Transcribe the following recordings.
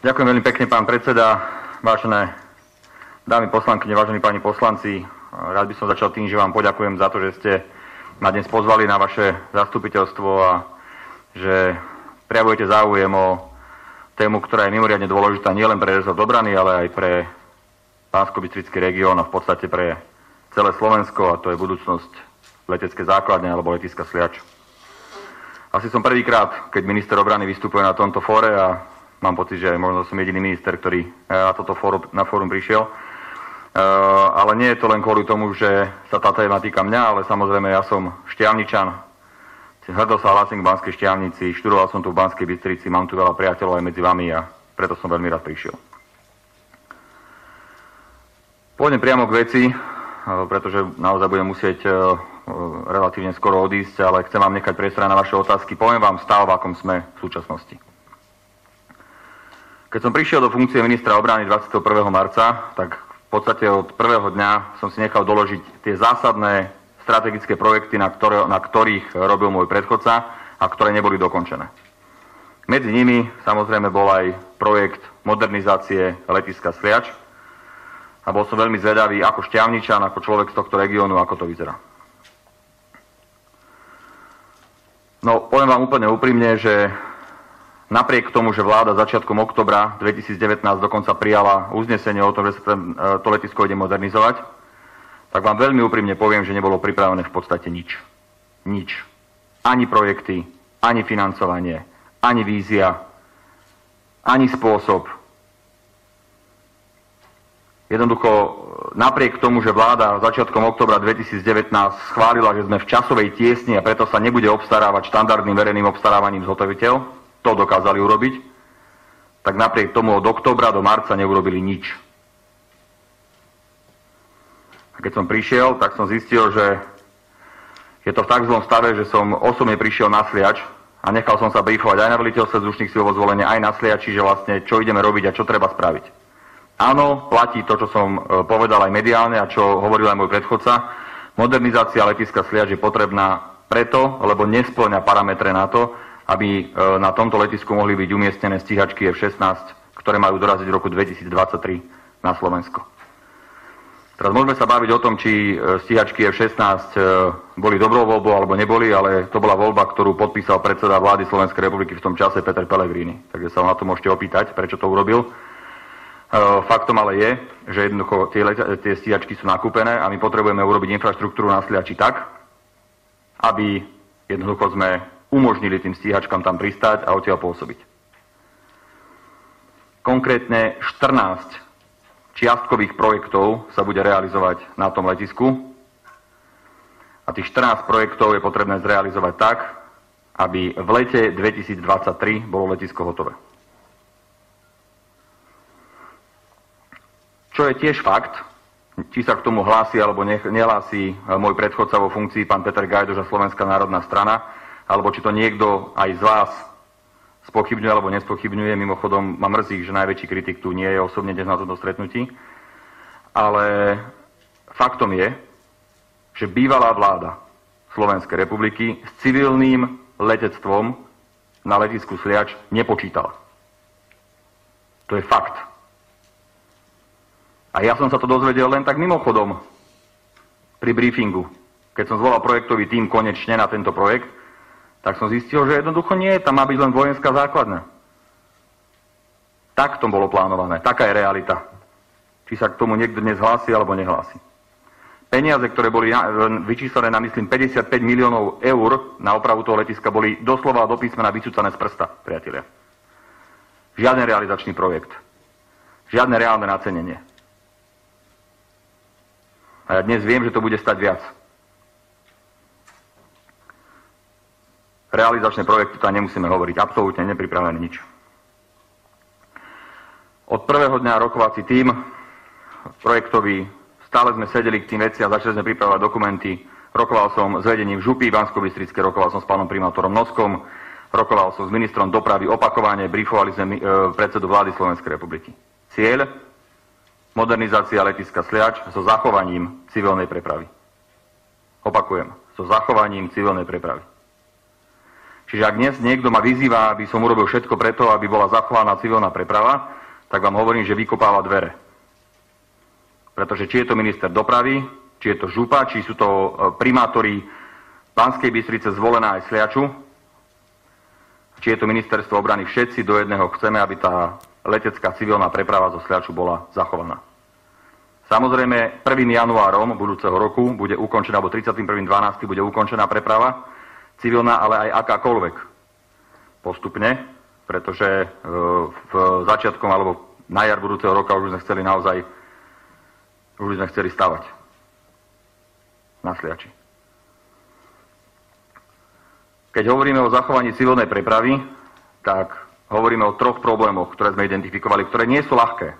Ďakujem veľmi pekne, pán predseda. Vážené dámy poslankyne, vážení páni poslanci, rád by som začal tým, že vám poďakujem za to, že ste ma dnes pozvali na vaše zastupiteľstvo a že prejavujete záujem o tému, ktorá je mimoriadne dôležitá nielen pre rezort obrany, ale aj pre Banskobystrický región a v podstate pre celé Slovensko, a to je budúcnosť leteckej základne alebo letiska Sliač. Asi som prvýkrát, keď minister obrany vystupuje na tomto fóre a mám pocit, že možno som jediný minister, ktorý na fórum prišiel. Ale nie je to len kvôli tomu, že sa tá téma týka mňa, ale samozrejme ja som Štiavničan. Hrdo sa hlásim k Banskej Štiavnici, študoval som tu v Banskej Bystrici, mám tu veľa priateľov aj medzi vami a preto som veľmi rád prišiel. Pôjdem priamo k veci, pretože naozaj budem musieť relatívne skoro odísť, ale chcem vám nechať priestor na vaše otázky. Poviem vám stav, v akom sme v súčasnosti. Keď som prišiel do funkcie ministra obrany 21. marca, tak v podstate od prvého dňa som si nechal doložiť tie zásadné strategické projekty, na ktorých robil môj predchodca a ktoré neboli dokončené. Medzi nimi samozrejme bol aj projekt modernizácie letiska Sliač a bol som veľmi zvedavý ako Štiavničan, ako človek z tohto regiónu, ako to vyzerá. No, poviem vám úplne úprimne, že napriek tomu, že vláda začiatkom októbra 2019 dokonca prijala uznesenie o tom, že sa to letisko ide modernizovať, tak vám veľmi úprimne poviem, že nebolo pripravené v podstate nič. Nič. Ani projekty, ani financovanie, ani vízia, ani spôsob. Jednoducho, napriek tomu, že vláda začiatkom októbra 2019 schválila, že sme v časovej tiesni a preto sa nebude obstarávať štandardným verejným obstarávaním zhotoviteľ, to dokázali urobiť, tak napriek tomu od októbra do marca neurobili nič. A keď som prišiel, tak som zistil, že je to v tak zlom stave, že som osobne prišiel na Sliač a nechal som sa briefovať aj na veliteľstve vzdušných síl vo Zvolenie, aj na Sliači, že vlastne čo ideme robiť a čo treba spraviť. Áno, platí to, čo som povedal aj mediálne a čo hovoril aj môj predchodca. Modernizácia letiska Sliač je potrebná preto, lebo nespĺňa parametre na to, aby na tomto letisku mohli byť umiestnené stíhačky F-16, ktoré majú doraziť v roku 2023 na Slovensko. Teraz môžeme sa baviť o tom, či stíhačky F-16 boli dobrou voľbou alebo neboli, ale to bola voľba, ktorú podpísal predseda vlády Slovenskej republiky v tom čase Peter Pellegrini. Takže sa na to môžete opýtať, prečo to urobil. Faktom ale je, že jednoducho tie stíhačky sú nakúpené a my potrebujeme urobiť infraštruktúru na Sliači tak, aby jednoducho sme umožnili tým stíhačkám tam pristáť a odtiaľ pôsobiť. Konkrétne 14 čiastkových projektov sa bude realizovať na tom letisku a tých 14 projektov je potrebné zrealizovať tak, aby v lete 2023 bolo letisko hotové. Čo je tiež fakt, či sa k tomu hlási alebo nehlási môj predchodca vo funkcii pán Peter Gajdoš a Slovenská národná strana, alebo či to niekto aj z vás spochybňuje alebo nespochybňuje. Mimochodom ma mrzí, že najväčší kritik tu nie je osobne dnes na tomto stretnutí. Ale faktom je, že bývalá vláda Slovenskej republiky s civilným letectvom na letisku Sliač nepočítala. To je fakt. A ja som sa to dozvedel len tak mimochodom pri briefingu. Keď som zvolal projektový tím konečne na tento projekt, tak som zistil, že jednoducho nie, tam má byť len vojenská základňa. Tak to bolo plánované, taká je realita. Či sa k tomu niekto dnes hlási alebo nehlási. Peniaze, ktoré boli vyčíslené na, myslím, 55 miliónov eur na opravu toho letiska, boli doslova do písmena vycúcané z prsta, priatelia. Žiaden realizačný projekt. Žiadne reálne nacenenie. A ja dnes viem, že to bude stať viac. Realizačné projekty, to nemusíme hovoriť, absolútne nepripravené nič. Od prvého dňa rokovací tím projektový, stále sme sedeli k tým veciam, začali sme pripravovať dokumenty, rokoval som s vedením župy Banskobystrické, rokoval som s pánom primátorom Noskom, rokoval som s ministrom dopravy opakovane, briefovali sme predsedu vlády Slovenskej republiky. Cieľ? Modernizácia letiska Sliač so zachovaním civilnej prepravy. Opakujem, so zachovaním civilnej prepravy. Čiže ak dnes niekto ma vyzýva, aby som urobil všetko preto, aby bola zachovaná civilná preprava, tak vám hovorím, že vykopáva dvere. Pretože či je to minister dopravy, či je to župa, či sú to primátori Banskej Bystrice, Zvolená aj Sliaču, či je to ministerstvo obrany, všetci do jedného chceme, aby tá letecká civilná preprava zo Sliaču bola zachovaná. Samozrejme, 1. januárom budúceho roku bude ukončená, alebo 31.12. bude ukončená preprava civilná, ale aj akákoľvek postupne, pretože v začiatkom alebo na jar budúceho roka už sme chceli naozaj stavať na Sliači. Keď hovoríme o zachovaní civilnej prepravy, tak hovoríme o 3 problémoch, ktoré sme identifikovali, ktoré nie sú ľahké.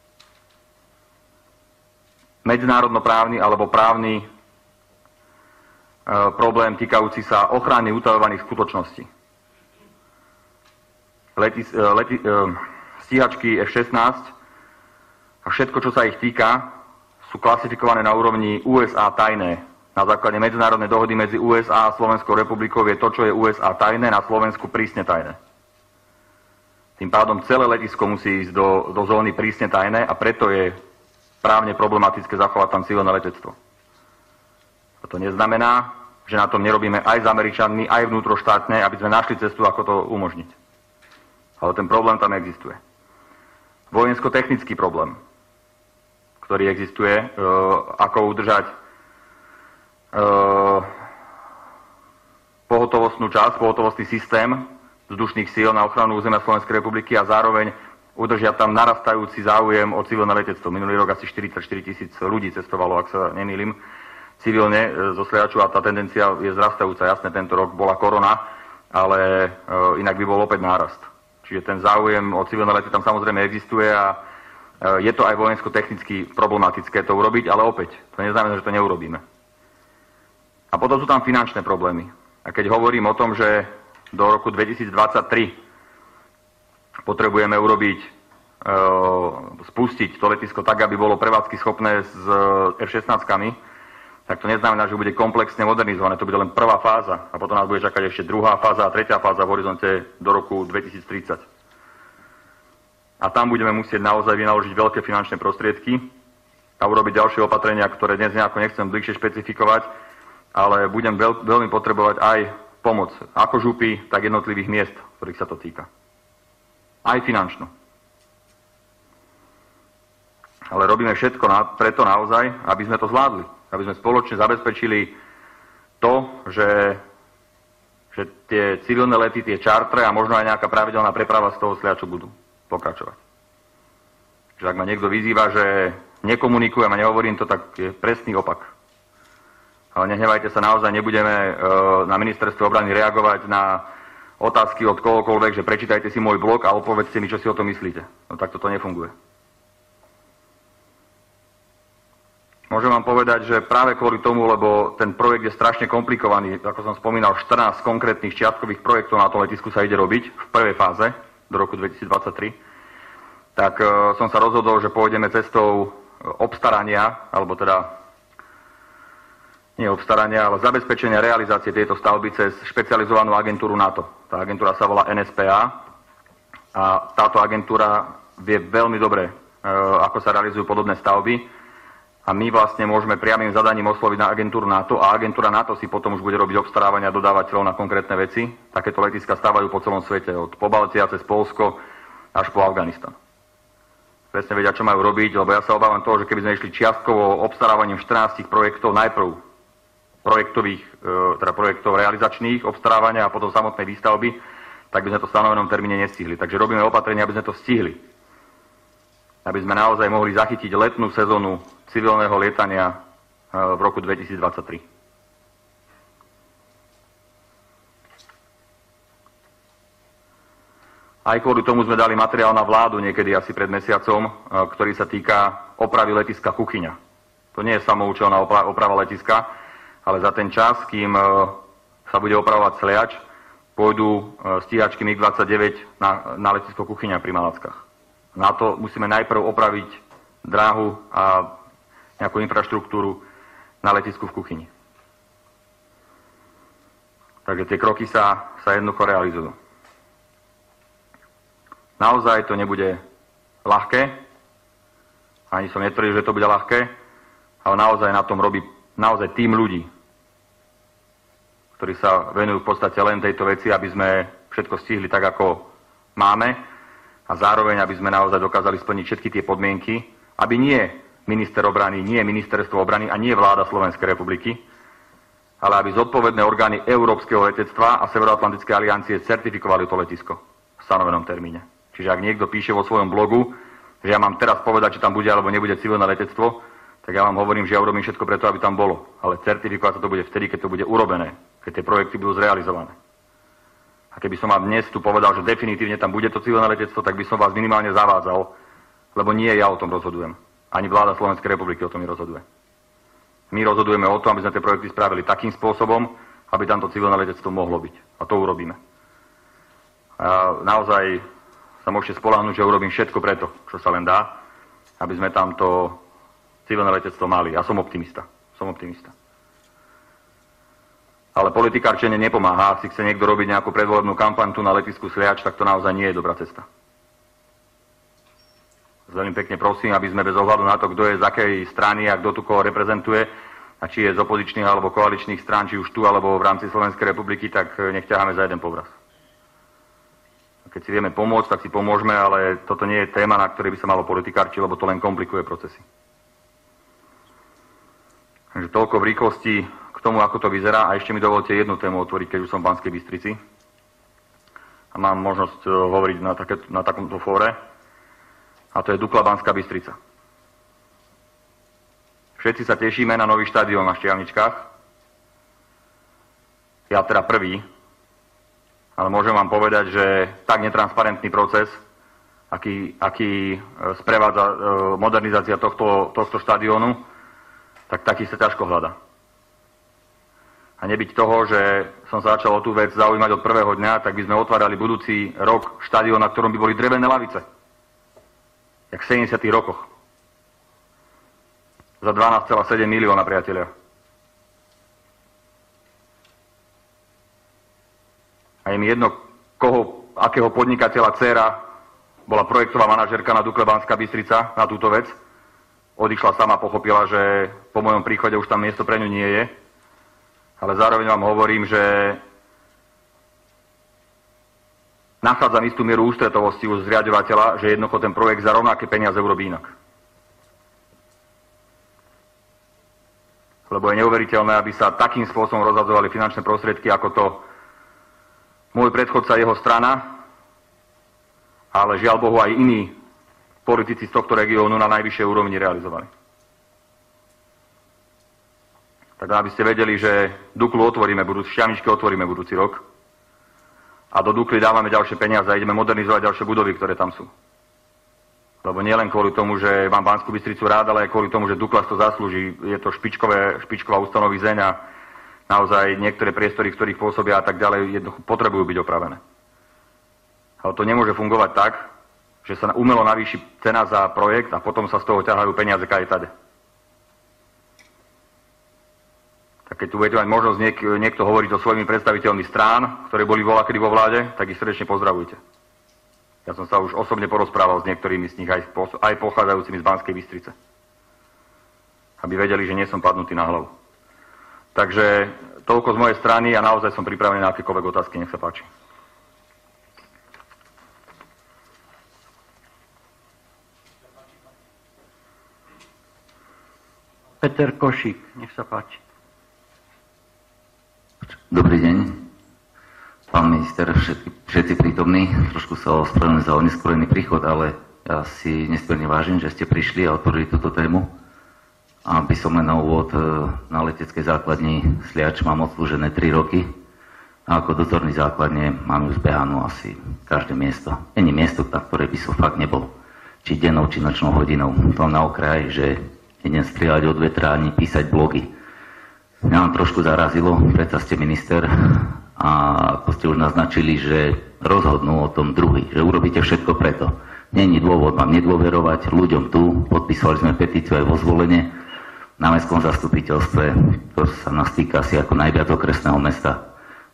Medzinárodnoprávny alebo právny problém týkajúci sa ochrany utajovaných skutočností. Stíhačky F-16 a všetko, čo sa ich týka, sú klasifikované na úrovni USA tajné. Na základe medzinárodnej dohody medzi USA a Slovenskou republikou je to, čo je USA tajné, na Slovensku prísne tajné. Tým pádom celé letisko musí ísť do zóny prísne tajné a preto je právne problematické zachovať tam civilné letectvo. A to neznamená, že na tom nerobíme aj s Američanmi, aj vnútroštátne, aby sme našli cestu, ako to umožniť. Ale ten problém tam existuje. Vojensko-technický problém, ktorý existuje, ako udržať pohotovostnú časť, pohotovostný systém vzdušných síl na ochranu územia Slovenskej republiky a zároveň udržia tam narastajúci záujem o civilné letectvo. Minulý rok asi 44 000 ľudí cestovalo, ak sa nemýlim, civilne zo Sliaču a tá tendencia je zrastajúca. Jasne, tento rok bola korona, ale inak by bol opäť nárast. Čiže ten záujem o civilné lety tam samozrejme existuje a je to aj vojensko-technicky problematické to urobiť, ale opäť, to neznamená, že to neurobíme. A potom sú tam finančné problémy. A keď hovorím o tom, že do roku 2023 potrebujeme spustiť to letisko tak, aby bolo prevádzky schopné s F-16-kami, tak to neznamená, že bude komplexne modernizované. To bude len prvá fáza. A potom nás bude čakať ešte druhá fáza a tretia fáza v horizonte do roku 2030. A tam budeme musieť naozaj vynaložiť veľké finančné prostriedky a urobiť ďalšie opatrenia, ktoré dnes nejako nechcem bližšie špecifikovať, ale budem veľmi potrebovať aj pomoc ako župy, tak jednotlivých miest, ktorých sa to týka. Aj finančno. Ale robíme všetko preto naozaj, aby sme to zvládli. Aby sme spoločne zabezpečili to, že tie civilné lety, tie čartre a možno aj nejaká pravidelná preprava z toho Sliaču budú pokračovať. Čiže ak ma niekto vyzýva, že nekomunikujem a nehovorím to, tak je presný opak. Ale nehnevajte sa, naozaj nebudeme na ministerstve obrany reagovať na otázky od kohokoľvek, že prečítajte si môj blog a odpovedzte mi, čo si o tom myslíte. No takto to nefunguje. Môžem vám povedať, že práve kvôli tomu, lebo ten projekt je strašne komplikovaný, ako som spomínal, 14 konkrétnych čiastkových projektov na tom letisku sa ide robiť v prvej fáze do roku 2023, tak som sa rozhodol, že pôjdeme cestou obstarania, alebo teda nie obstarania, ale zabezpečenia realizácie tejto stavby cez špecializovanú agentúru NATO. Tá agentúra sa volá NSPA a táto agentúra vie veľmi dobre, ako sa realizujú podobné stavby. A my vlastne môžeme priamym zadaním osloviť na agentúru NATO a agentúra NATO si potom už bude robiť obstarávania dodávateľov na konkrétne veci. Takéto letiska stávajú po celom svete, od Pobaltia cez Poľsko až po Afganistan. Presne vedia, čo majú robiť, lebo ja sa obávam toho, že keby sme išli čiastkovo obstarávaním 14 projektov, najprv projektov realizačných obstarávania a potom samotnej výstavby, tak by sme to v stanovenom termíne nestihli. Takže robíme opatrenia, aby sme to stihli. Aby sme naozaj mohli zachytiť letnú sezónu civilného lietania v roku 2023. Aj kvôli tomu sme dali materiál na vládu niekedy asi pred mesiacom, ktorý sa týka opravy letiska Kuchyňa. To nie je samoučelná oprava letiska, ale za ten čas, kým sa bude opravovať Sliač, pôjdu stíhačky MiG-29 na letisko Kuchyňa pri Malackách. Na to musíme najprv opraviť dráhu a nejakú infraštruktúru na letisku v Kuchyni. Takže tie kroky sa jednoducho realizujú. Naozaj to nebude ľahké, ani som netvrdil, že to bude ľahké, ale naozaj na tom robí naozaj tým ľudí, ktorí sa venujú v podstate len tejto veci, aby sme všetko stihli tak, ako máme a zároveň, aby sme naozaj dokázali splniť všetky tie podmienky, aby nie minister obrany, nie ministerstvo obrany a nie vláda Slovenskej republiky, ale aby zodpovedné orgány Európskeho letectva a Severoatlantickej aliancie certifikovali to letisko v stanovenom termíne. Čiže ak niekto píše vo svojom blogu, že ja mám teraz povedať, či tam bude alebo nebude civilné letectvo, tak ja vám hovorím, že ja urobím všetko preto, aby tam bolo. Ale certifikovať sa to bude vtedy, keď to bude urobené, keď tie projekty budú zrealizované. A keby som vám dnes tu povedal, že definitívne tam bude to civilné letectvo, tak by som vás minimálne zavádzal, lebo nie ja o tom rozhodujem. Ani vláda Slovenskej republiky o tom rozhoduje. My rozhodujeme o tom, aby sme tie projekty spravili takým spôsobom, aby tamto civilné letectvo mohlo byť. A to urobíme. A naozaj sa môžete spoľahnúť, že urobím všetko preto, čo sa len dá, aby sme tamto civilné letectvo mali. Ja som optimista. Ale politikárčenie nepomáha. Ak si chce niekto robiť nejakú predvolebnú kampaň tu na letisku Sliač, tak to naozaj nie je dobrá cesta. Veľmi pekne prosím, aby sme bez ohľadu na to, kto je z akej strany a kto tu koho reprezentuje, a či je z opozičných alebo koaličných strán, či už tu alebo v rámci Slovenskej republiky, tak nech ťaháme za jeden povraz. Keď si vieme pomôcť, tak si pomôžeme, ale toto nie je téma, na ktorej by sa malo politikárčiť, lebo to len komplikuje procesy. Takže toľko v rýchlosti k tomu, ako to vyzerá. A ešte mi dovolte jednu tému otvoriť, keď už som v Banskej Bystrici. A mám možnosť hovoriť na takomto fóre. A to je Dukla Banská Bystrica. Všetci sa tešíme na nový štadión na Štiavničkách. Ja teda prvý. Ale môžem vám povedať, že tak netransparentný proces, aký sprevádza modernizácia tohto štadiónu, tak taký sa ťažko hľadá. A nebyť toho, že som sa začal o tú vec zaujímať od prvého dňa, tak by sme otvárali budúci rok štadión, na ktorom by boli drevené lavice. Jak v 70. rokoch. Za 12,7 milióna, priatelia. A je mi jedno, akého podnikateľa dcéra bola projektová manažérka na Dukle Banská Bystrica na túto vec. Odišla sama, pochopila, že po mojom príchode už tam miesto pre ňu nie je. Ale zároveň vám hovorím, že nachádzam istú mieru ústretovosti u zriaďovateľa, že jednoducho ten projekt za rovnaké peniaze urobí inak. Lebo je neuveriteľné, aby sa takým spôsobom rozhadzovali finančné prostriedky, ako to môj predchodca, jeho strana, ale žiaľ Bohu aj iní politici z tohto regiónu na najvyššej úrovni realizovali. Tak aby ste vedeli, že Duklu Štiavničky otvoríme budúci rok a do Dukly dávame ďalšie peniaze a ideme modernizovať ďalšie budovy, ktoré tam sú. Lebo nie len kvôli tomu, že mám Banskú Bystricu rád, ale aj kvôli tomu, že Dukla to zaslúži. Je to špičková ustanovizeň a naozaj niektoré priestory, v ktorých pôsobia a tak ďalej, jednoducho potrebujú byť opravené. Ale to nemôže fungovať tak, že sa umelo navýši cena za projekt a potom sa z toho ťahajú peniaze kade tade. Tak keď tu budete mať možnosť niekto hovoriť so svojimi predstaviteľmi strán, ktoré boli voľakedy vo vláde, tak ich srdečne pozdravujte. Ja som sa už osobne porozprával s niektorými z nich, aj pochádzajúcimi z Banskej Bystrice. Aby vedeli, že nie som padnutý na hlavu. Takže toľko z mojej strany a naozaj som pripravený na akékoľvek otázky. Nech sa páči. Peter Košík, nech sa páči. Dobrý deň, pán minister, všetci prítomní. Trošku sa ospravedlňujem za oneskorený príchod, ale ja si nesmierne vážim, že ste prišli a otvorili túto tému. Aby som len na úvod, na leteckej základni Sliač mám odslúžené 3 roky a ako dozorný základne mám už zbehanú asi každé miesto. Není miesto, na ktoré by som fakt nebol. Či dennou, či nočnou hodinou. To na okraj, že idem strieľať od vetra ani písať blogy. Mňa vám trošku zarazilo, predsa ste minister a ako ste už naznačili, že rozhodnú o tom druhý, že urobíte všetko preto. Není dôvod vám nedôverovať ľuďom tu, podpísali sme petíciu aj vo Zvolenie, na mestskom zastupiteľstve, to sa nás týka asi ako najviac okresného mesta.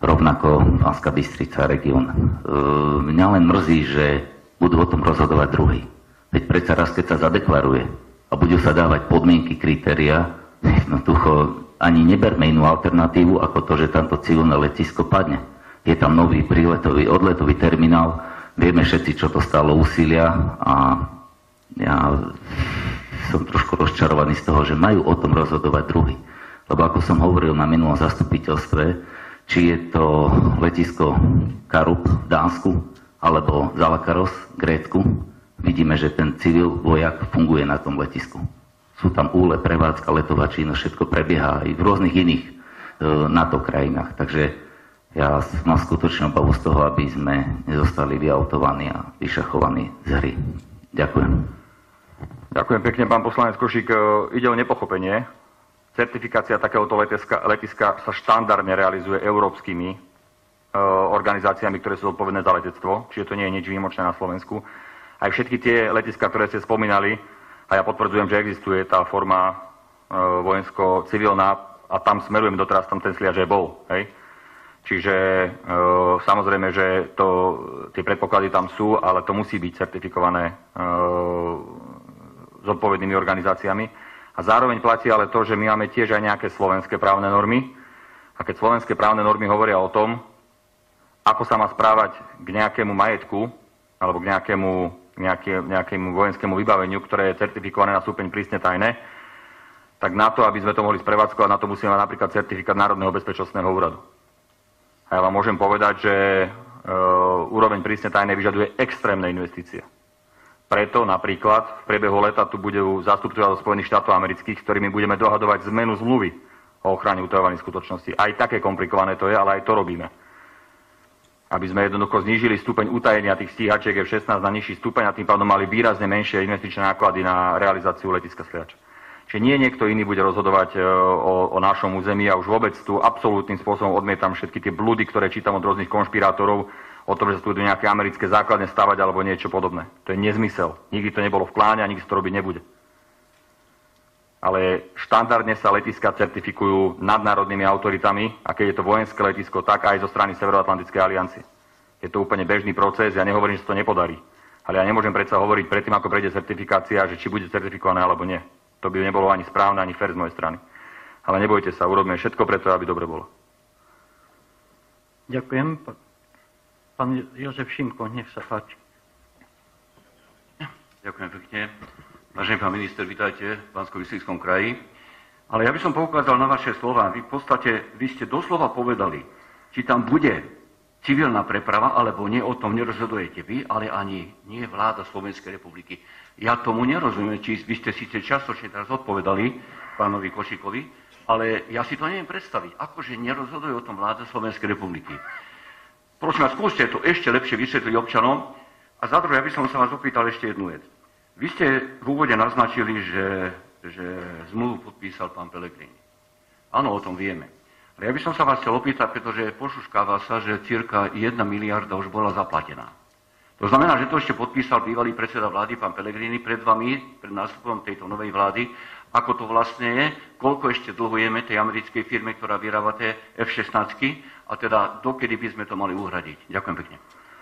rovnako Banská Bystrica región. Mňa len mrzí, že budú o tom rozhodovať druhý. Veď predsa raz, keď sa zadeklaruje a budú sa dávať podmienky, kritéria, jednoducho ani neberme inú alternatívu ako to, že tamto civilné letisko padne. Je tam nový príletový, odletový terminál, vieme všetci, čo to stálo úsilia a ja som trošku rozčarovaný z toho, že majú o tom rozhodovať druhý. Lebo ako som hovoril na minulom zastupiteľstve, či je to letisko Karup v Dánsku alebo Zalakaros v Grécku, vidíme, že ten civil vojak funguje na tom letisku. Sú tam úle, prevádzka, letová činnosť, všetko prebieha aj v rôznych iných NATO krajinách. Takže ja mám skutočne obavu z toho, aby sme nezostali vyautovaní a vyšachovaní z hry. Ďakujem. Ďakujem pekne, pán poslanec Košík. Ide o nepochopenie. Certifikácia takéhoto letiska sa štandardne realizuje európskymi organizáciami, ktoré sú zodpovedné za letectvo, čiže to nie je nič výnimočné na Slovensku. Aj všetky tie letiská, ktoré ste spomínali, a ja potvrdzujem, že existuje tá forma vojensko-civilná a tam smerujem doteraz, tam ten sliač aj bol. Hej? Čiže samozrejme, že tie predpoklady tam sú, ale to musí byť certifikované zodpovednými organizáciami. A zároveň platí ale to, že my máme tiež aj nejaké slovenské právne normy. A keď slovenské právne normy hovoria o tom, ako sa má správať k nejakému majetku alebo k nejakému vojenskému vybaveniu, ktoré je certifikované na stupeň prísne tajné, tak na to, aby sme to mohli sprevádzkovať, na to musíme mať napríklad certifikát Národného bezpečnostného úradu. A ja vám môžem povedať, že úroveň prísne tajné vyžaduje extrémne investície. Preto napríklad v priebehu leta tu budú zástupcovia zo Spojených štátov amerických, s ktorými budeme dohadovať zmenu zmluvy o ochrane utajovaných skutočností. Aj také komplikované to je, ale aj to robíme. Aby sme jednoducho znížili stupeň utajenia tých stíhačiek F-16 na nižší stupeň a tým pádom mali výrazne menšie investičné náklady na realizáciu letiska Sliač. Čiže nie niekto iný bude rozhodovať o našom území a už vôbec tu absolútnym spôsobom odmietam všetky tie blúdy, ktoré čítam od rôznych konšpirátorov o tom, že sa tu budú nejaké americké základne stavať alebo niečo podobné. To je nezmysel. Nikdy to nebolo v pláne a nikdy to robiť nebude. Ale štandardne sa letiska certifikujú nadnárodnými autoritami a keď je to vojenské letisko, tak aj zo strany Severoatlantickej aliancie. Je to úplne bežný proces, ja nehovorím, že sa to nepodarí. Ale ja nemôžem predsa hovoriť predtým, ako prejde certifikácia, že či bude certifikované alebo nie. To by nebolo ani správne, ani fér z mojej strany. Ale nebojte sa, urobíme všetko preto, aby dobre bolo. Ďakujem. Pán Jozef Šimko, nech sa páči. Ďakujem pekne. Vážený pán minister, vítajte v Banskobystrickom kraji. Ale ja by som poukázal na vaše slova. Vy ste doslova povedali, či tam bude civilná preprava, alebo nie, o tom nerozhodujete vy, ale ani nie vláda Slovenskej republiky. Ja tomu nerozumiem, či vy ste síce častočne teraz odpovedali pánovi Košíkovi, ale ja si to neviem predstaviť. Akože nerozhoduje o tom vláda Slovenskej republiky. Prosím vás, skúste to ešte lepšie vysvetliť občanom. A za druhé, ja by som sa vás opýtal ešte jednu vec. Vy ste v úvode naznačili, že zmluvu podpísal pán Pellegrini. Áno, o tom vieme. Ale ja by som sa vás chcel opýtať, pretože pošuškáva sa, že cirka 1 miliarda už bola zaplatená. To znamená, že to ešte podpísal bývalý predseda vlády, pán Pellegrini, pred vami, pred nástupom tejto novej vlády. Ako to vlastne je, koľko ešte dlhujeme tej americkej firme, ktorá vyrába tie F-16, a teda dokedy by sme to mali uhradiť. Ďakujem pekne.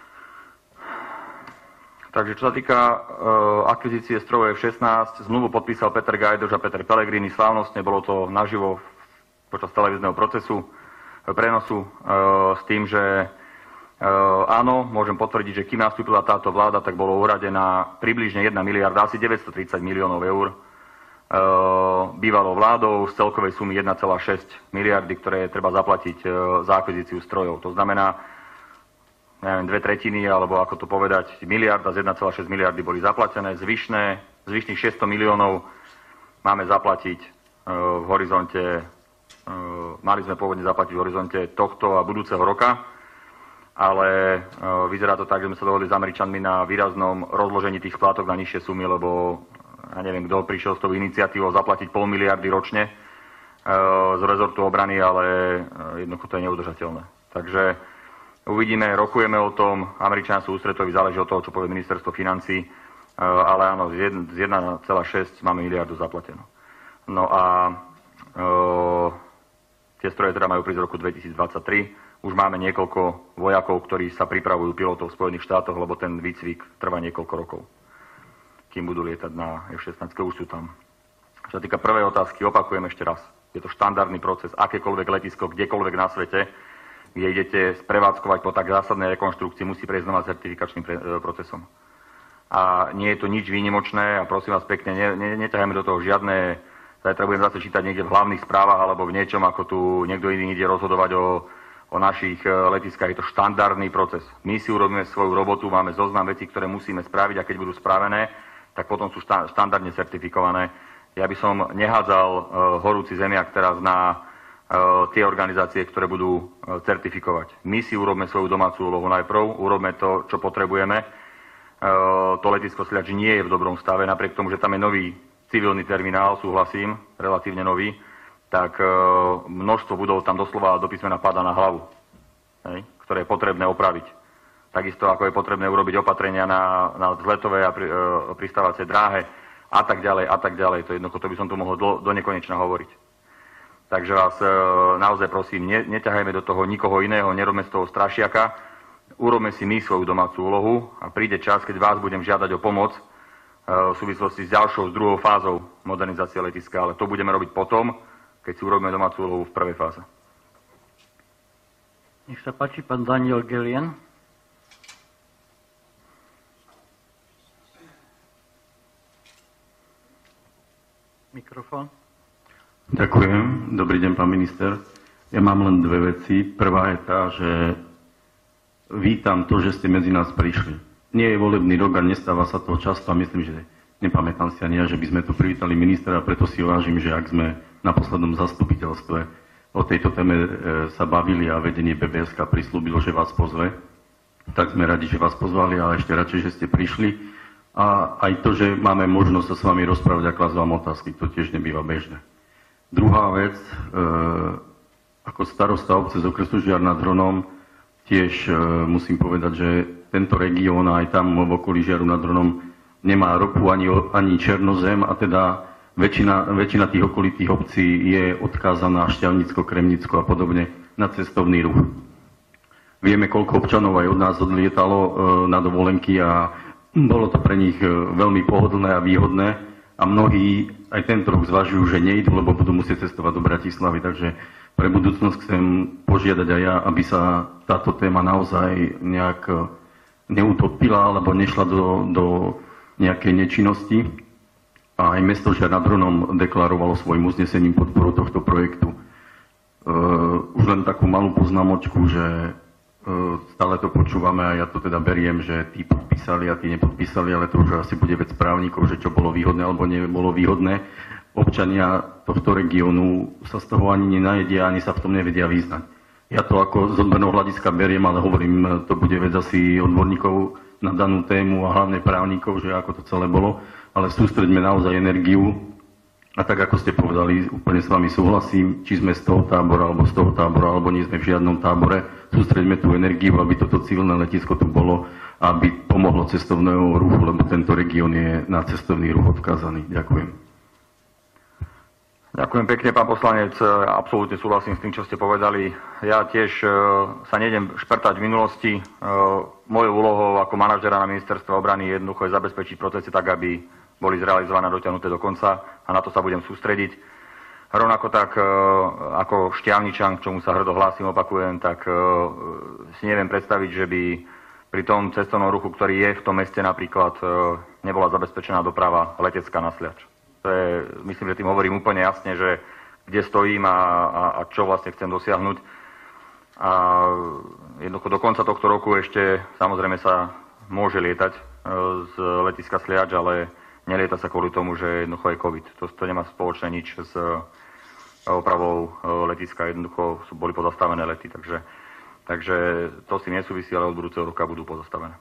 Takže čo sa týka akvizície strojov F-16, zmluvu podpísal Peter Gajdoš a Peter Pellegrini slávnostne, bolo to naživo počas televízneho prenosu s tým, že áno, môžem potvrdiť, že kým nastúpila táto vláda, tak bolo uhradená približne 1 miliarda, asi 930 miliónov eur bývalou vládou z celkovej sumy 1,6 miliardy, ktoré treba zaplatiť za akvizíciu strojov. To znamená, neviem, 2/3, alebo ako to povedať, miliarda z 1,6 miliardy boli zaplatené. Zvyšných 600 miliónov máme zaplatiť v horizonte, mali sme pôvodne zaplatiť v horizonte tohto a budúceho roka, ale vyzerá to tak, že sme sa dohodli s Američanmi na výraznom rozložení tých splátok na nižšie sumy, lebo ja neviem, kto prišiel s tou iniciatívou zaplatiť 0,5 miliardy ročne z rezortu obrany, ale jednoducho to je neudržateľné. Takže uvidíme, rokujeme o tom, Američania sú ústretoví, záleží od toho, čo povie ministerstvo financií, ale áno, z 1,6 máme miliardu zaplatenú. No a tie stroje teda majú prísť v roku 2023. už máme niekoľko vojakov, ktorí sa pripravujú pilotov v Spojených štátoch, lebo ten výcvik trvá niekoľko rokov, kým budú lietať na F-16, už sú tam. Čo sa týka prvej otázky, opakujem ešte raz. Je to štandardný proces, akékoľvek letisko, kdekoľvek na svete, kde idete sprevádzkovať po tak zásadnej rekonštrukcii, musí prejsť znova certifikačným procesom. A nie je to nič výnimočné a prosím vás pekne, neťahajme do toho žiadne, zajtra budem zase čítať niekde v hlavných správach alebo v niečom, ako tu niekto iný ide rozhodovať o našich letiskách. Je to štandardný proces. My si urobíme svoju robotu, máme zoznam vecí, ktoré musíme spraviť a keď budú spravené, tak potom sú štandardne certifikované. Ja by som nehádzal horúci zemiak teraz na tie organizácie, ktoré budú certifikovať. My si urobme svoju domácu úlohu najprv, urobme to, čo potrebujeme. To letisko Sliač nie je v dobrom stave, napriek tomu, že tam je nový civilný terminál, súhlasím, relatívne nový, tak množstvo budov tam doslova do písmena padá na hlavu, ktoré je potrebné opraviť. Takisto ako je potrebné urobiť opatrenia na vzletové a pristávacie dráhe a tak ďalej. To jednoducho, to by som tu mohol do nekonečna hovoriť. Takže vás naozaj prosím, neťahajme do toho nikoho iného, nerobme z toho strašiaka, urobme si my svoju domácu úlohu a príde čas, keď vás budem žiadať o pomoc v súvislosti s ďalšou, s druhou fázou modernizácie letiska, ale to budeme robiť potom, keď si urobíme domácu úlohu v prvej fáze. Nech sa páči, pán Daniel Gelien. Mikrofón. Ďakujem. Dobrý deň, pán minister. Ja mám len dve veci. Prvá je tá, že vítam to, že ste medzi nás prišli. Nie je volebný rok a nestáva sa to často a myslím, že nepamätám si ani ja, že by sme tu privítali ministra a preto si vážim, že ak sme na poslednom zastupiteľstve o tejto téme sa bavili a vedenie BBSK prislúbilo, že vás pozve, tak sme radi, že vás pozvali a ešte radšej, že ste prišli. A aj to, že máme možnosť sa s vami rozprávať a klásť vám otázky, to tiež nebýva bežné. Druhá vec, ako starosta obce z okresu Žiar nad Hronom, tiež musím povedať, že tento región aj tam v okolí Žiaru nad Hronom nemá ropu ani černozem a teda väčšina tých okolitých obcí je odkázaná Šťavnicko, Kremnicko a podobne na cestovný ruch. Vieme, koľko občanov aj od nás odlietalo na dovolenky a bolo to pre nich veľmi pohodlné a výhodné a mnohí aj tento rok zvažujú, že nejdú, lebo budú musieť cestovať do Bratislavy. Takže pre budúcnosť chcem požiadať aj ja, aby sa táto téma naozaj nejak neutopila alebo nešla do nejakej nečinnosti. A aj mesto Žiar nad Hronom deklarovalo svojim uznesením podporu tohto projektu. Už len takú malú poznámočku, že stále to počúvame a ja to teda beriem, že tí podpísali a tí nepodpísali, ale to už asi bude vec právnikov, že čo bolo výhodné alebo nebolo výhodné. Občania tohto regiónu sa z toho ani nenajedia, ani sa v tom nevedia vyznať. Ja to ako z odborného hľadiska beriem, ale hovorím, to bude vec asi odborníkov na danú tému a hlavne právnikov, že ako to celé bolo, ale sústreďme naozaj energiu. A tak, ako ste povedali, úplne s vami súhlasím, či sme z toho tábora, alebo nie sme v žiadnom tábore, sústreďme tú energiu, aby toto civilné letisko tu bolo, aby pomohlo cestovného ruchu, lebo tento región je na cestovný ruch odkázaný. Ďakujem. Ďakujem pekne, pán poslanec. Absolútne súhlasím s tým, čo ste povedali. Ja tiež sa nejdem šprtať v minulosti. Mojou úlohou ako manažera na ministerstve obrany jednoducho je zabezpečiť procesy tak, aby boli zrealizované a dotiahnuté do konca a na to sa budem sústrediť. Rovnako tak ako Šťavničan, k čomu sa hrdo hlásim, opakujem, tak si neviem predstaviť, že by pri tom cestovnom ruchu, ktorý je v tom meste napríklad, nebola zabezpečená doprava letecká na Sliač. To je, myslím, že tým hovorím úplne jasne, že kde stojím a čo vlastne chcem dosiahnuť. A jednoducho do konca tohto roku ešte samozrejme sa môže lietať z letiska Sliač, ale nelieta sa kvôli tomu, že jednoducho je COVID. To nemá spoločné nič s opravou letiska, jednoducho boli pozastavené lety, takže to si nesúvisí, ale od budúceho roka budú pozastavené.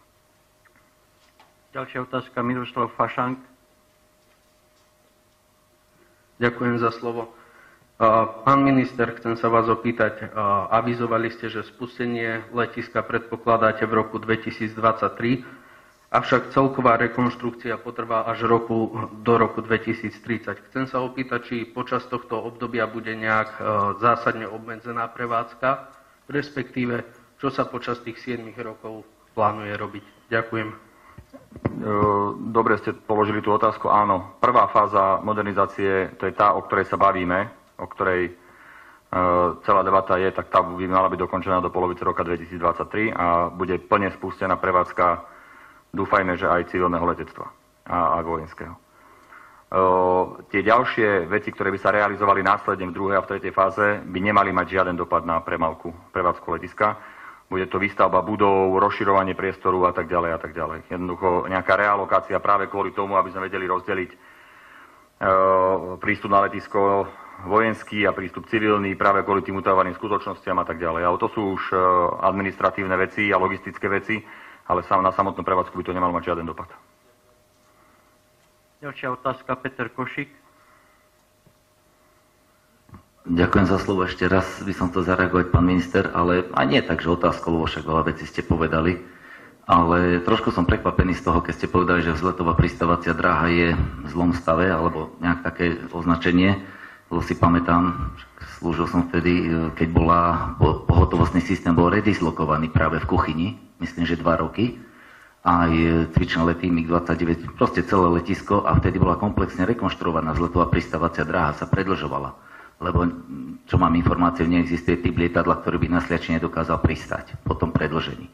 Ďalšia otázka, Miroslav Fašank. Ďakujem za slovo. Pán minister, chcem sa vás opýtať, avizovali ste, že spustenie letiska predpokladáte v roku 2023, avšak celková rekonštrukcia potrvá až do roku 2030. Chcem sa opýtať, či počas tohto obdobia bude nejak zásadne obmedzená prevádzka respektíve čo sa počas tých 7 rokov plánuje robiť. Ďakujem. Dobre ste položili tú otázku. Áno, prvá fáza modernizácie, to je tá, o ktorej sa bavíme, o ktorej celá debata je, tak tá by mala byť dokončená do polovice roka 2023 a bude plne spustená prevádzka, dúfajme, že aj civilného letectva a vojenského. Tie ďalšie veci, ktoré by sa realizovali následne v druhej a v tretej fáze, by nemali mať žiaden dopad na prevádzku letiska. Bude to výstavba budov, rozširovanie priestoru a tak ďalej a tak ďalej. Jednoducho nejaká realokácia práve kvôli tomu, aby sme vedeli rozdeliť prístup na letisko vojenský a prístup civilný práve kvôli tým utajovaným skutočnostiam a tak ďalej. Ale to sú už administratívne veci a logistické veci, ale na samotnú prevádzku by to nemalo mať žiaden dopad. Ďalšia otázka, Peter Košík. Ďakujem za slovo. Ešte raz by som chcel zareagovať, pán minister, ale aj nie tak, že otázka, lebo však veľa vecí ste povedali, ale trošku som prekvapený z toho, keď ste povedali, že vzletová pristávacia dráha je v zlom stave, alebo nejak také označenie, lebo si pamätám, slúžil som vtedy, keď pohotovostný systém bol redislokovaný práve v kuchyni, myslím, že 2 roky, aj cvičné lety MiG-29, proste celé letisko a vtedy bola komplexne rekonštruovaná vzletová pristávacia dráha, sa predĺžovala. Lebo, čo mám informáciu, neexistuje typ lietadla, ktorý by na Sliači nedokázal pristať po tom predĺžení.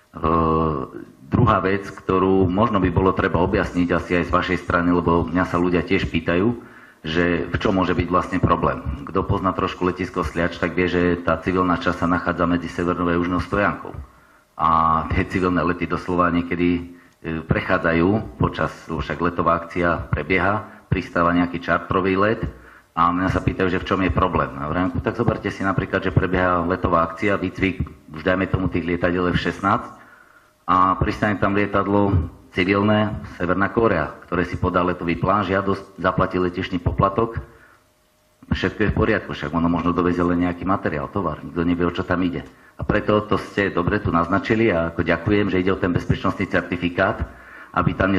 Druhá vec, ktorú možno by bolo treba objasniť asi aj z vašej strany, lebo mňa sa ľudia tiež pýtajú, že v čom môže byť vlastne problém. Kto pozná trošku letisko Sliač, tak vie, že tá civilná časť sa nachádza medzi severnou a južnou stojankou. A tie civilné lety doslova niekedy prechádzajú počas, však letová akcia prebieha, pristáva nejaký čartrový let a mňa sa pýtajú, že v čom je problém. A vrajím, tak zoberte si napríklad, že prebieha letová akcia, výcvik, už dajme tomu tých lietadiel F-16 a pristane tam lietadlo civilné Severná Kórea, ktoré si podá letový plán, žiadosť, zaplatí letišný poplatok, všetko je v poriadku, však ono možno dovezie len nejaký materiál, tovar, nikto nevie, o čo tam ide. A preto to ste dobre tu naznačili a ako ďakujem, že ide o ten bezpečnostný certifikát, aby tam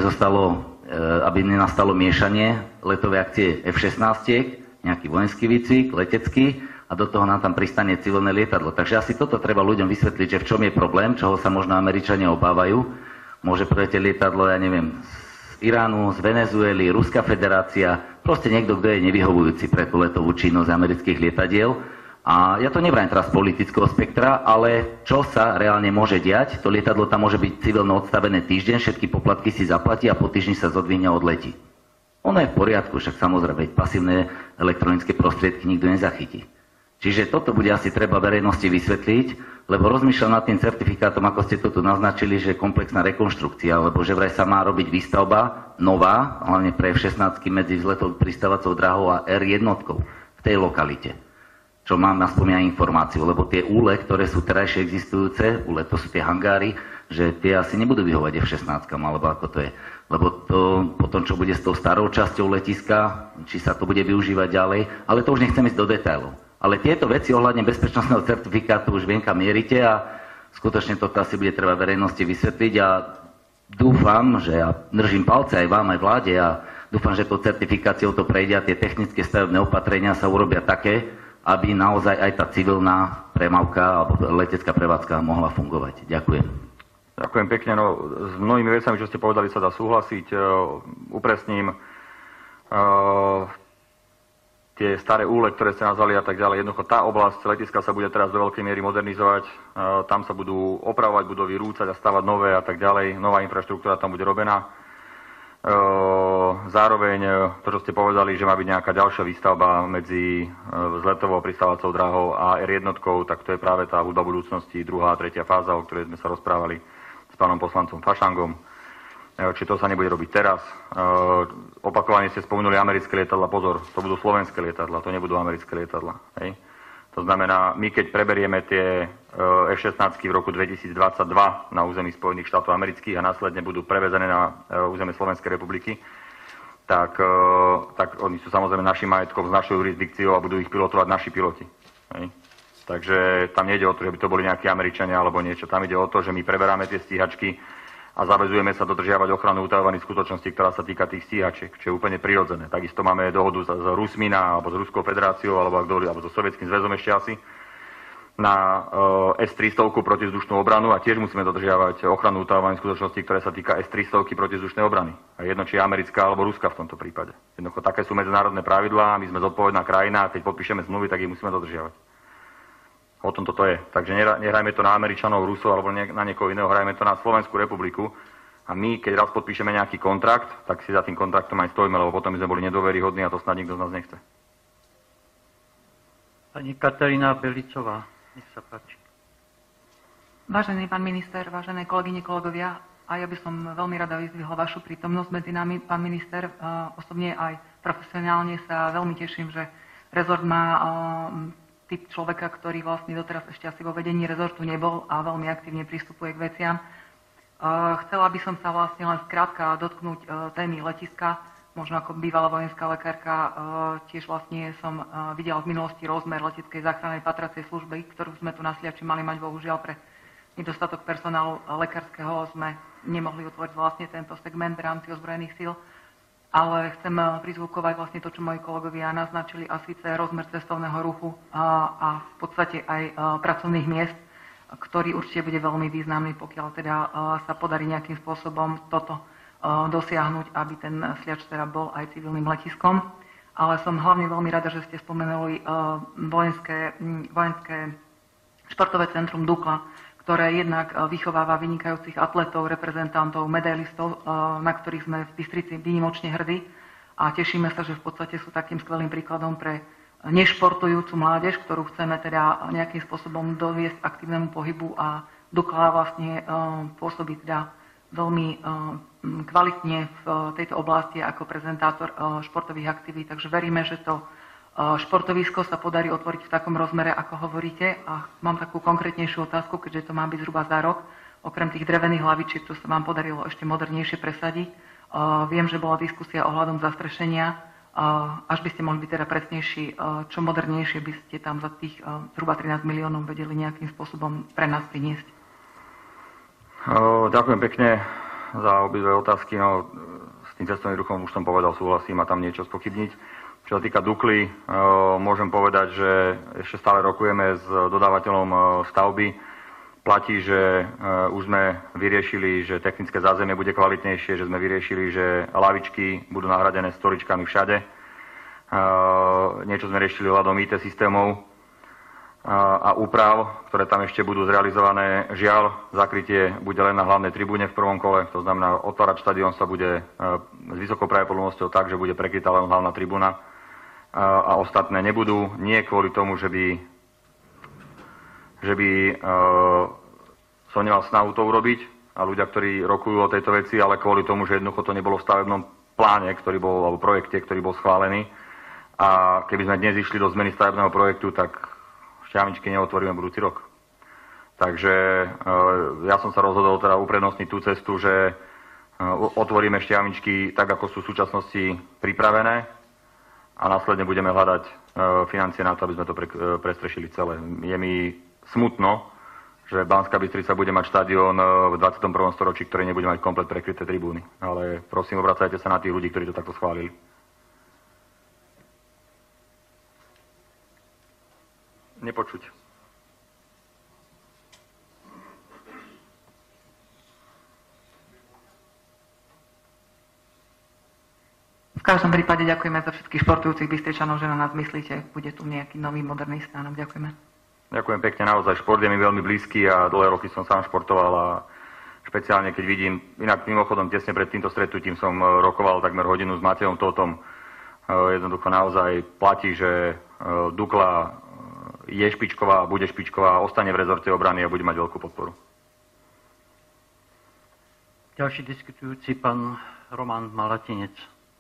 aby nenastalo miešanie letovej akcie F-16, nejaký vojenský výcvik, letecký a do toho nám tam pristane civilné lietadlo. Takže asi toto treba ľuďom vysvetliť, že v čom je problém, čoho sa možno Američania obávajú. Môže preletieť lietadlo, ja neviem, z Iránu, z Venezuely, Ruská federácia, proste niekto, kto je nevyhovujúci pre tú letovú činnosť amerických lietadiel. A ja to nevrajím teraz z politického spektra, ale čo sa reálne môže diať, to lietadlo tam môže byť civilno odstavené týždeň, všetky poplatky si zaplatí a po týždni sa zodvihne a odletí. Ono je v poriadku, však samozrejme, pasívne elektronické prostriedky nikto nezachytí. Čiže toto bude asi treba verejnosti vysvetliť, lebo rozmýšľam nad tým certifikátom, ako ste to tu naznačili, že je komplexná rekonštrukcia, lebo že vraj sa má robiť výstavba nová, hlavne pre F-16 medzi vzletovou pristávacou dráhou a R1 v tej lokalite. Čo mám aspoň aj informáciu, lebo tie úle, ktoré sú terajšie existujúce, úle to sú tie hangáry, že tie asi nebudú vyhovať F-16, alebo ako to je. Lebo to potom, čo bude s tou starou časťou letiska, či sa to bude využívať ďalej, ale to už nechcem ísť do detailov. Ale tieto veci ohľadne bezpečnostného certifikátu už viem, kam mierite a skutočne toto asi bude treba verejnosti vysvetliť a dúfam, že ja držím palce aj vám, aj vláde a dúfam, že tou certifikáciou to prejde a tie technické stavebné opatrenia sa urobia také, aby naozaj aj tá civilná premávka alebo letecká prevádzka mohla fungovať. Ďakujem. Ďakujem pekne. No, s mnohými vecami, čo ste povedali, sa dá súhlasiť. Upresním tie staré úle, ktoré ste nazvali a tak ďalej. Jednoducho tá oblasť letiska sa bude teraz do veľkej miery modernizovať. Tam sa budú opravovať budovy, rúcať a stavať nové a tak ďalej. Nová infraštruktúra tam bude robená. Zároveň to, čo ste povedali, že má byť nejaká ďalšia výstavba medzi vzletovou pristávacou dráhou a R1, tak to je práve tá hudba budúcnosti, druhá a tretia fáza, o ktorej sme sa rozprávali s pánom poslancom Fašangom. Či to sa nebude robiť teraz. Opakovane ste spomenuli americké lietadla. Pozor, to budú slovenské lietadla, to nebudú americké lietadla. Hej. To znamená, my keď preberieme tie F-16 v roku 2022 na území Spojených štátov amerických a následne budú prevezené na územie Slovenskej republiky, tak oni sú samozrejme našim majetkom s našou jurisdikciou a budú ich pilotovať naši piloti. Hej. Takže tam nejde o to, že by to boli nejakí Američania alebo niečo. Tam ide o to, že my preberáme tie stíhačky a zaväzujeme sa dodržiavať ochranu utajovaných skutočností, ktorá sa týka tých stíhačiek, čo je úplne prirodzené. Takisto máme dohodu s Rusmi alebo s Ruskou federáciou alebo so Sovietským zväzom ešte asi na S-300 protizdušnú obranu a tiež musíme dodržiavať ochrannú utajovaných skutočností, ktoré sa týka S-300 protizdušnej obrany. A jedno, či je americká alebo ruská v tomto prípade. Jednoducho také sú medzinárodné pravidlá, my sme zodpovedná krajina a keď podpíšeme zmluvy, tak ich musíme dodržiavať. O tom toto je. Takže nehrajme to na Američanov, Rusov alebo na niekoho iného, hrajme to na Slovenskú republiku. A my, keď raz podpíšeme nejaký kontrakt, tak si za tým kontraktom aj stojíme, lebo potom by sme boli nedôveryhodní a to snad nikto z nás nechce. Pani Katarína Belicová, nech sa páči. Vážený pán minister, vážené kolegyne, kolegovia, a ja by som veľmi rada vyzdvihla vašu prítomnosť medzi nami, pán minister. Osobne aj profesionálne sa veľmi teším, že rezort má typ človeka, ktorý vlastne doteraz ešte asi vo vedení rezortu nebol a veľmi aktívne pristupuje k veciam. Chcela by som sa vlastne len skrátka dotknúť témy letiska. Možno ako bývalá vojenská lekárka tiež vlastne som videla v minulosti rozmer leteckej záchrannej patracej služby, ktorú sme tu na Sliači mali mať, bohužiaľ pre nedostatok personálu lekárskeho sme nemohli otvoriť vlastne tento segment v rámci ozbrojených síl. Ale chcem prizvukovať vlastne to, čo moji kolegovia naznačili, a síce rozmer cestovného ruchu a v podstate aj pracovných miest, ktorý určite bude veľmi významný, pokiaľ teda sa podarí nejakým spôsobom toto dosiahnuť, aby ten Sliač teda bol aj civilným letiskom. Ale som hlavne veľmi rada, že ste spomenuli vojenské športové centrum Dukla, ktoré jednak vychováva vynikajúcich atletov, reprezentantov, medailistov, na ktorých sme v Bystrici výnimočne hrdí. A tešíme sa, že v podstate sú takým skvelým príkladom pre nešportujúcu mládež, ktorú chceme teda nejakým spôsobom doviesť k aktívnemu pohybu, a Dukla vlastne pôsobí teda veľmi kvalitne v tejto oblasti ako prezentátor športových aktivít. Takže veríme, že to športovisko sa podarí otvoriť v takom rozmere, ako hovoríte. A mám takú konkrétnejšiu otázku, keďže to má byť zhruba za rok. Okrem tých drevených hlavičiek, čo sa vám podarilo ešte modernejšie presadiť, viem, že bola diskusia ohľadom zastrešenia. Až by ste mohli byť teda presnejší, čo modernejšie by ste tam za tých zhruba 13 miliónov vedeli nejakým spôsobom pre nás priniesť? Ďakujem pekne za obidve otázky. No, s tým cestovným ruchom už som povedal, súhlasím, a tam niečo spochybniť. Čo sa týka Dukly, môžem povedať, že ešte stále rokujeme s dodávateľom stavby. Platí, že už sme vyriešili, že technické zázemie bude kvalitnejšie, že sme vyriešili, že lavičky budú nahradené stoličkami všade. Niečo sme riešili ohľadom IT systémov a úprav, ktoré tam ešte budú zrealizované. Žiaľ, zakrytie bude len na hlavnej tribúne v prvom kole, to znamená, otvárať štadión sa bude s vysokou pravdepodobnosťou tak, že bude prekrytá len hlavná tribúna a ostatné nebudú. Nie kvôli tomu, že by som nemal snahu to urobiť a ľudia, ktorí rokujú o tejto veci, ale kvôli tomu, že jednoducho to nebolo v stavebnom pláne, alebo projekte, ktorý bol schválený. A keby sme dnes išli do zmeny stavebného projektu, tak Šťavničky neotvoríme budúci rok. Takže ja som sa rozhodol teda uprednostniť tú cestu, že otvoríme Šťavničky tak, ako sú v súčasnosti pripravené, a následne budeme hľadať financie na to, aby sme to prestrešili celé. Je mi smutno, že Banská Bystrica bude mať štadión v 21. storočí, ktorý nebude mať komplet prekryté tribúny. Ale prosím, obracajte sa na tých ľudí, ktorí to takto schválili. Nepočuť. V každom prípade ďakujeme za všetkých športujúcich Bystričanov, že na nás myslíte. Bude tu nejaký nový moderný stánok. Ďakujeme. Ďakujem pekne, naozaj šport je mi veľmi blízky a dlhé roky som sám športoval a špeciálne keď vidím, inak mimochodom tesne pred týmto stretnutím som rokoval takmer hodinu s Matejom Tótom. Jednoducho naozaj platí, že Dukla je špičková, bude špičková, ostane v rezorte obrany a bude mať veľkú podporu. Ďalší diskutujúci, pán Roman Malatinec.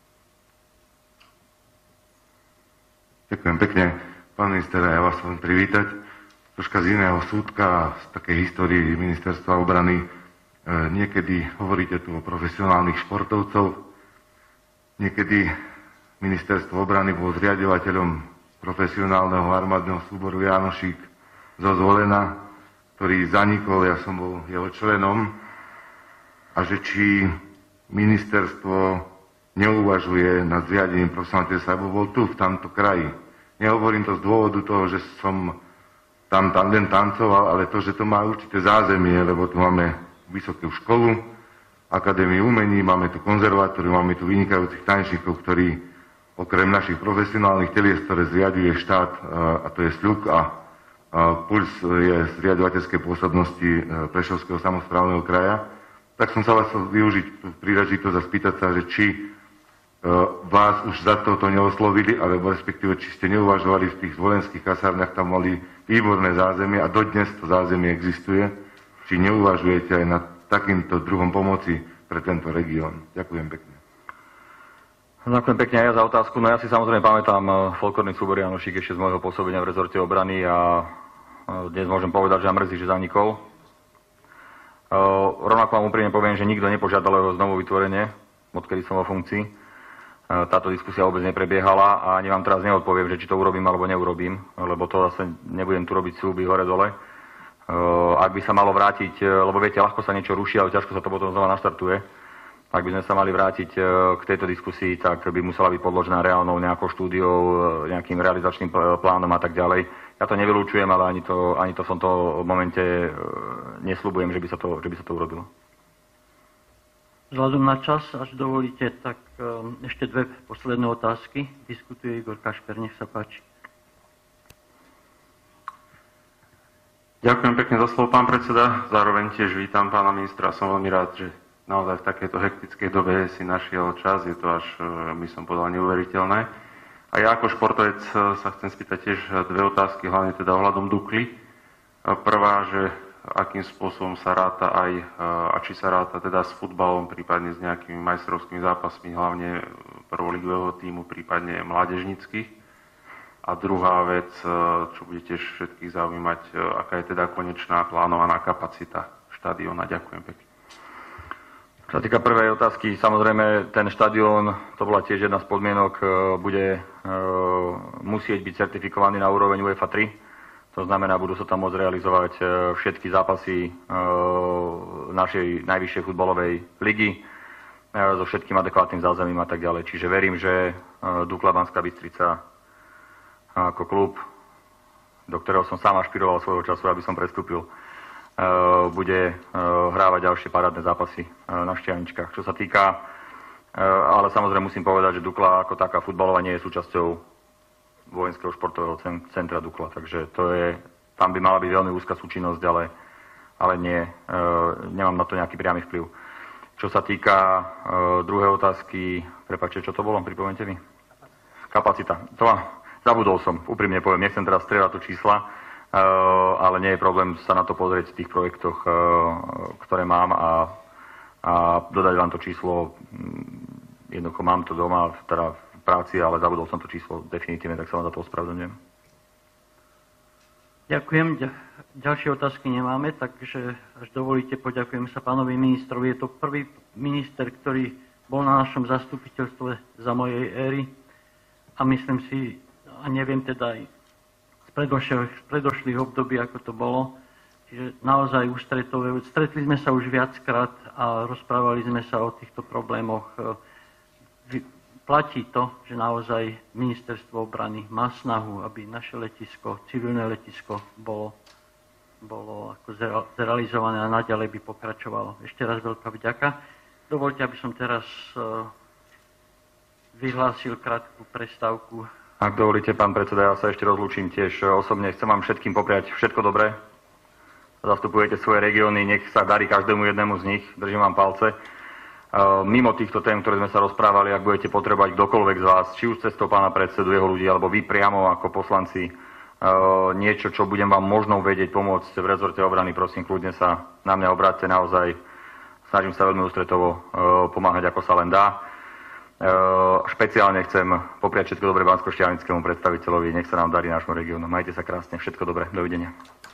Ďakujem pekne. Pán minister, ja vás chcem privítať. Troška z iného súdka, z takej histórii ministerstva obrany. Niekedy hovoríte tu o profesionálnych športovcov. Niekedy ministerstvo obrany bolo zriaďovateľom profesionálneho armádneho súboru Janošík zo Zvolena, ktorý zanikol, ja som bol jeho členom. A že či ministerstvo neuvažuje nad zriadením profesionálneho, lebo bol tu, v tamto kraji. Nehovorím to z dôvodu toho, že som tam len tancoval, ale to, že to má určité zázemie, lebo tu máme vysokú školu, akadémiu umení, máme tu konzervatóriu, máme tu vynikajúcich tanečníkov, ktorí okrem našich profesionálnych telies, ktoré zriaďuje štát, a to je SľUK a PULS je zriaďovateľskej pôsobnosti Prešovského samosprávneho kraja, tak som sa vás chcel využiť tú príležitosť a spýtať sa, že či vás už za toto neoslovili, alebo respektíve, či ste neuvažovali v tých vojenských kasárniach, tam mali výborné zázemie a dodnes to zázemie existuje, či neuvažujete aj nad takýmto druhom pomoci pre tento región. Ďakujem pekne. Ďakujem pekne aj ja za otázku. No ja si samozrejme pamätám folklórny súbor Janošík ešte z môjho pôsobenia v rezorte obrany a dnes môžem povedať, že mrzí, že zanikol. Rovnako vám úprimne poviem, že nikto nepožiadal jeho znovu vytvorenie, odkedy som vo funkcii. Táto diskusia vôbec neprebiehala a ani vám teraz neodpoviem, že či to urobím alebo neurobím, lebo to zase nebudem tu robiť súby hore-dole. Ak by sa malo vrátiť, lebo viete, ľahko sa niečo ruší, ale ťažko sa to potom znova naštartuje. Ak by sme sa mali vrátiť k tejto diskusii, tak by musela byť podložená reálnou nejakou štúdiou, nejakým realizačným plánom a tak ďalej. Ja to nevylučujem, ale ani to v tomto momente nesľubujem, že by sa to urobilo. Vzhľadom na čas, až dovolíte, tak ešte dve posledné otázky. Diskutuje Igor Kašper, nech sa páči. Ďakujem pekne za slovo, pán predseda. Zároveň tiež vítam pána ministra. Som veľmi rád, že naozaj v takejto hektickej dobe si našiel čas. Je to až, by som povedal, neuveriteľné. A ja ako športovec sa chcem spýtať tiež dve otázky, hlavne teda ohľadom Dukly. Prvá, že akým spôsobom sa ráta aj, a či sa ráta teda s futbalom, prípadne s nejakými majstrovskými zápasmi, hlavne prvoligového tímu, prípadne mládežníckych. A druhá vec, čo bude tiež všetkých zaujímať, aká je teda konečná plánovaná kapacita štadióna. Ďakujem pekne. Čo sa týka prvej otázky, samozrejme ten štadión, to bola tiež jedna z podmienok, bude musieť byť certifikovaný na úroveň UEFA 3. To znamená, budú sa tam môcť realizovať všetky zápasy našej najvyššej futbalovej ligy so všetkým adekvátnym zázemím a tak ďalej. Čiže verím, že Dukla Banská Bystrica ako klub, do ktorého som sám ašpiroval svojho času, aby som prestúpil, bude hrávať ďalšie parádne zápasy na Štiavničkách. Čo sa týka, ale samozrejme musím povedať, že Dukla ako taká futbalová nie je súčasťou vojenského športového centra Dukla, takže tam by mala byť veľmi úzka súčinnosť, ale nie, nemám na to nejaký priamy vplyv. Čo sa týka druhej otázky, prepáčte, čo to bolo, pripomeňte mi? Kapacita. Zabudol som, úprimne poviem, nechcem teraz strieľať to čísla, ale nie je problém sa na to pozrieť v tých projektoch, ktoré mám a dodať vám to číslo. Jednoducho mám to doma, teda v práci, ale zabudol som to číslo definitívne, tak sa vám za to ospravedlňujem. Ďakujem. Ďalšie otázky nemáme, takže až dovolíte, poďakujem sa pánovi ministrovi. Je to prvý minister, ktorý bol na našom zastupiteľstve za mojej éry a myslím si, a neviem teda aj z predošlých období, ako to bolo. Čiže naozaj ústretové. Stretli sme sa už viackrát a rozprávali sme sa o týchto problémoch. Platí to, že naozaj ministerstvo obrany má snahu, aby naše letisko, civilné letisko bolo ako zrealizované a naďalej by pokračovalo. Ešte raz veľká vďaka. Dovoľte, aby som teraz vyhlásil krátku prestávku. Ak dovolíte, pán predseda, ja sa ešte rozlúčim tiež osobne. Chcem vám všetkým popriať všetko dobré. Zastupujete svoje regióny, nech sa darí každému jednému z nich. Držím vám palce. Mimo týchto tém, ktoré sme sa rozprávali, ak budete potrebovať kdokoľvek z vás, či už cestou pána predsedu, jeho ľudí, alebo vy priamo ako poslanci, niečo, čo budem vám možno vedieť pomôcť v rezorte obrany, prosím, kľudne sa na mňa obráťte, naozaj snažím sa veľmi ústretovo pomáhať, ako sa len dá. Špeciálne chcem popriať všetko dobré banskoštiavnickému predstaviteľovi. Nech sa nám darí nášmu regiónu. Majte sa krásne. Všetko dobré. Dovidenia.